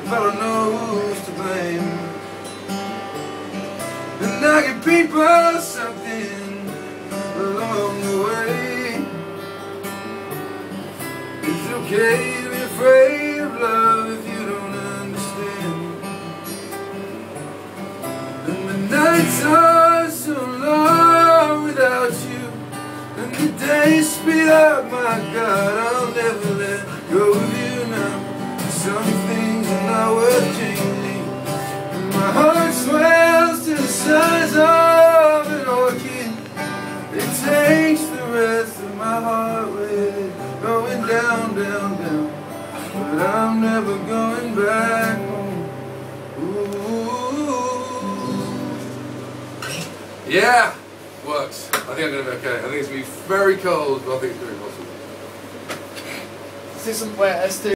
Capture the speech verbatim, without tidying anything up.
if I don't know who's to blame. And I give people something along the way. It's okay to be afraid of love if you don't understand. And the nights are so long without you, and the days speed up, my God, I'll never let go of you now. Some things are not worth changing, and my heart swells to the size of an orchid. It takes the rest of my heart with it, going down, down, down. But I'm never going back home. Ooh. Yeah, works. I think I'm going to be okay. I think it's going to be very cold, but I think it's very possible. This isn't where S D